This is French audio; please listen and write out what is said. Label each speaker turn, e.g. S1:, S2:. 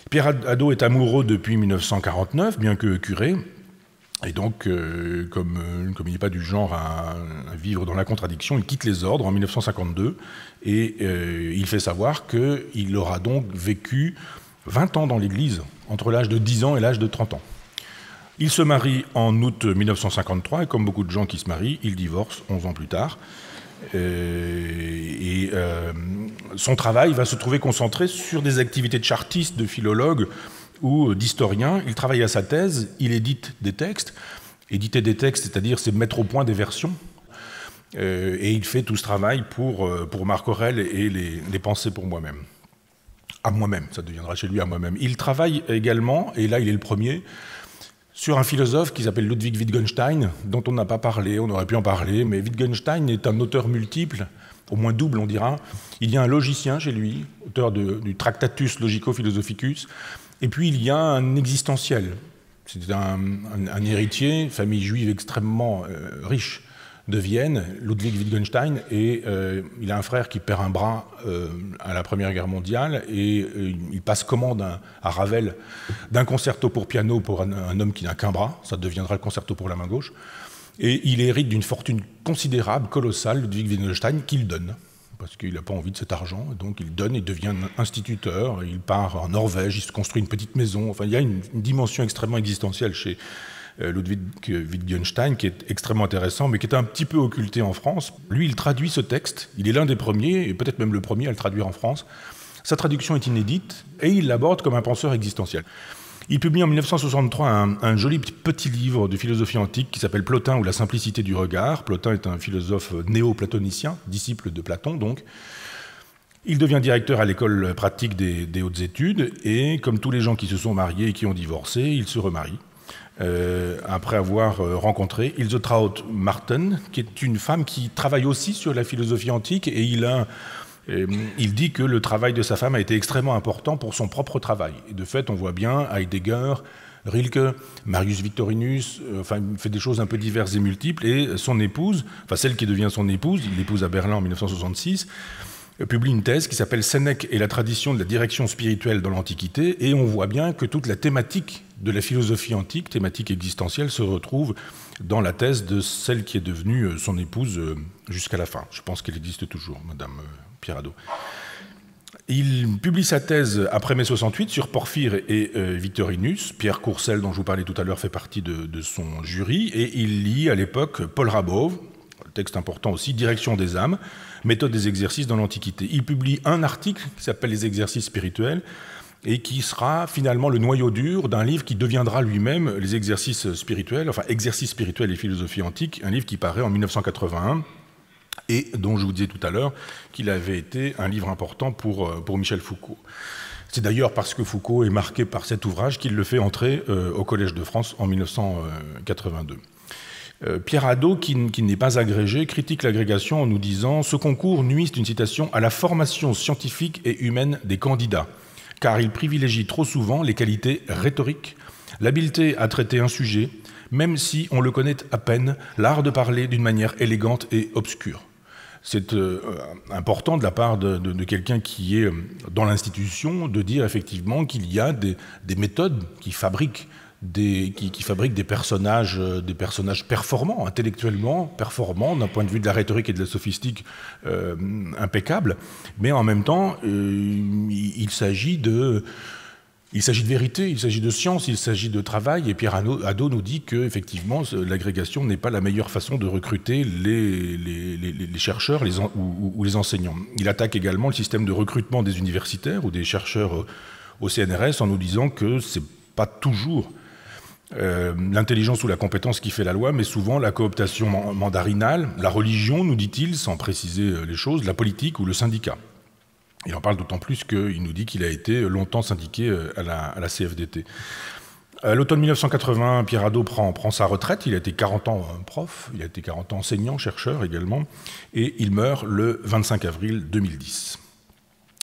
S1: Pierre Hadot est amoureux depuis 1949, bien que curé. Et donc, comme il n'est pas du genre à vivre dans la contradiction, il quitte les ordres en 1952 et il fait savoir qu'il aura donc vécu 20 ans dans l'Église, entre l'âge de 10 ans et l'âge de 30 ans. Il se marie en août 1953 et comme beaucoup de gens qui se marient, il divorce 11 ans plus tard. Son travail va se trouver concentré sur des activités de chartiste, de philologue ou d'historien. Il travaille à sa thèse, il édite des textes. Éditer des textes, c'est-à-dire c'est mettre au point des versions. Et il fait tout ce travail pour Marc Aurèle et les pensées pour moi-même. À moi-même, ça deviendra chez lui à moi-même. Il travaille également, et là il est le premier, sur un philosophe qui s'appelle Ludwig Wittgenstein, dont on n'a pas parlé, on aurait pu en parler, mais Wittgenstein est un auteur multiple, au moins double on dira. Il y a un logicien chez lui, auteur du Tractatus Logico-Philosophicus, et puis il y a un existentiel. C'est un héritier, famille juive extrêmement riche de Vienne, Ludwig Wittgenstein, et il a un frère qui perd un bras à la Première Guerre mondiale, et il passe commande à Ravel d'un concerto pour piano pour un homme qui n'a qu'un bras, ça deviendra le concerto pour la main gauche, et il hérite d'une fortune considérable, colossale, Ludwig Wittgenstein, qu'il donne, parce qu'il n'a pas envie de cet argent, donc il donne, il devient instituteur, il part en Norvège, il se construit une petite maison, enfin il y a une dimension extrêmement existentielle chez Ludwig Wittgenstein, qui est extrêmement intéressant, mais qui est un petit peu occulté en France. Lui, il traduit ce texte, il est l'un des premiers, et peut-être même le premier à le traduire en France. Sa traduction est inédite, et il l'aborde comme un penseur existentiel. Il publie en 1963 un joli petit livre de philosophie antique qui s'appelle Plotin ou la simplicité du regard. Plotin est un philosophe néo-platonicien, disciple de Platon donc. Il devient directeur à l'école pratique des hautes études, et comme tous les gens qui se sont mariés et qui ont divorcé, il se remarie. Après avoir rencontré Ilse Traut Marten, qui est une femme qui travaille aussi sur la philosophie antique, et il dit que le travail de sa femme a été extrêmement important pour son propre travail. Et de fait, on voit bien Heidegger, Rilke, Marius Victorinus, enfin, il fait des choses un peu diverses et multiples, et son épouse, enfin celle qui devient son épouse, il l'épouse à Berlin en 1966, publie une thèse qui s'appelle « Sénèque et la tradition de la direction spirituelle dans l'Antiquité », et on voit bien que toute la thématique de la philosophie antique, thématique existentielle, se retrouve dans la thèse de celle qui est devenue son épouse jusqu'à la fin. Je pense qu'elle existe toujours, Madame Pierre Hadot. Il publie sa thèse après mai 68 sur Porphyre et Victorinus. Pierre Courcel, dont je vous parlais tout à l'heure, fait partie de son jury, et il lit à l'époque Paul Rabov, texte important aussi, Direction des âmes, méthode des exercices dans l'Antiquité. Il publie un article qui s'appelle Les exercices spirituels et qui sera finalement le noyau dur d'un livre qui deviendra lui-même Les exercices spirituels, enfin Exercices spirituels et philosophie antique, un livre qui paraît en 1981 et dont je vous disais tout à l'heure qu'il avait été un livre important pour Michel Foucault. C'est d'ailleurs parce que Foucault est marqué par cet ouvrage qu'il le fait entrer au Collège de France en 1982. Pierre Hadot, qui n'est pas agrégé, critique l'agrégation en nous disant « Ce concours nuit, c'est une citation, à la formation scientifique et humaine des candidats, car il privilégie trop souvent les qualités rhétoriques, l'habileté à traiter un sujet, même si on le connaît à peine, l'art de parler d'une manière élégante et obscure. » C'est important de la part de quelqu'un qui est dans l'institution de dire effectivement qu'il y a des méthodes qui fabriquent des personnages performants, intellectuellement performants, d'un point de vue de la rhétorique et de la sophistique impeccable, mais en même temps, il s'agit de vérité, il s'agit de science, il s'agit de travail, et Pierre Hadot nous dit qu'effectivement, l'agrégation n'est pas la meilleure façon de recruter les chercheurs ou les enseignants. Il attaque également le système de recrutement des universitaires ou des chercheurs au CNRS en nous disant que c'est pas toujours l'intelligence ou la compétence qui fait la loi, mais souvent la cooptation mandarinale, la religion, nous dit-il, sans préciser les choses, la politique ou le syndicat. Il en parle d'autant plus qu'il nous dit qu'il a été longtemps syndiqué à la CFDT. À l'automne 1980, Pierre Hadot prend sa retraite. Il a été 40 ans prof, il a été 40 ans enseignant, chercheur également, et il meurt le 25 avril 2010.